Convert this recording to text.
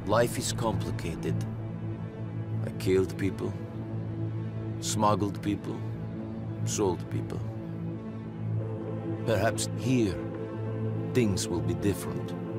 Life is complicated. I killed people, smuggled people, sold people. Perhaps here, things will be different.